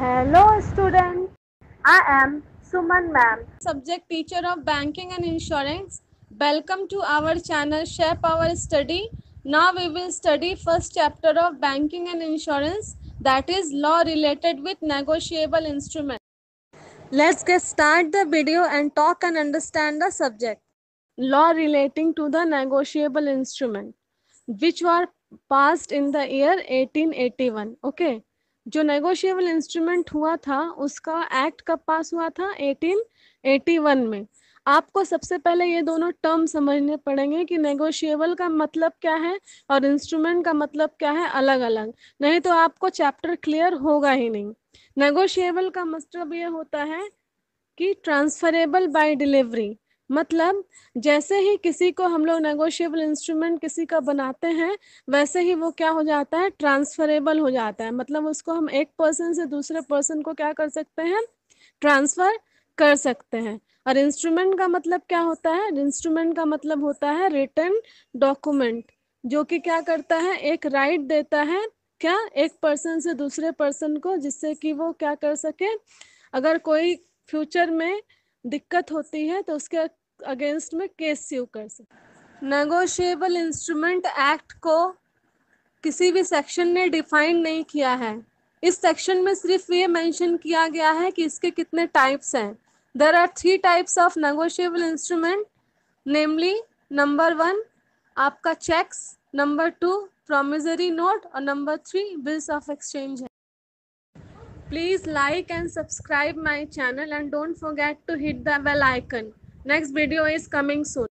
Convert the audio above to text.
Hello student, I am Suman ma'am, subject teacher of banking and insurance. Welcome to our channel Shape Our Study. Now we will study first chapter of banking and insurance, that is law related with negotiable instrument. Let's get start the video and talk and understand the subject. Law relating to the negotiable instrument which were passed in the year 1881. Okay, जो negotiable instrument हुआ था उसका act कब पास हुआ था? 1881 में. आपको सबसे पहले ये दोनों टर्म समझने पड़ेंगे कि नेगोशिएबल का मतलब क्या है और इंस्ट्रूमेंट का मतलब क्या है, अलग अलग, नहीं तो आपको चैप्टर क्लियर होगा ही नहीं. नेगोशिएबल का मतलब ये होता है कि ट्रांसफरेबल बाय डिलीवरी, मतलब जैसे ही किसी को हम लोग नेगोशिएबल इंस्ट्रूमेंट किसी का बनाते हैं वैसे ही वो क्या हो जाता है, ट्रांसफरेबल हो जाता है. मतलब उसको हम एक पर्सन से दूसरे पर्सन को क्या कर सकते हैं, ट्रांसफर कर सकते हैं. और इंस्ट्रूमेंट का मतलब क्या होता है? इंस्ट्रूमेंट का मतलब होता है रिटन डॉक्यूमेंट, जो कि क्या करता है, एक राइट देता है क्या, एक पर्सन से दूसरे पर्सन को, जिससे कि वो क्या कर सके, अगर कोई फ्यूचर में दिक्कत होती है तो उसके अगेंस्ट में केस स्यू कर सकते. नेगोशिएबल इंस्ट्रूमेंट एक्ट को किसी भी सेक्शन ने डिफाइन नहीं किया है. इस सेक्शन में सिर्फ ये मेंशन किया गया है कि इसके कितने टाइप्स हैं. There are 3 types of negotiable instrument, namely number 1 आपका चेक्स, नंबर 2 प्रॉमिसरी नोट और नंबर 3 बिल्स ऑफ एक्सचेंज है. Please like and subscribe my channel and don't forget to hit the bell icon. Next video is coming soon.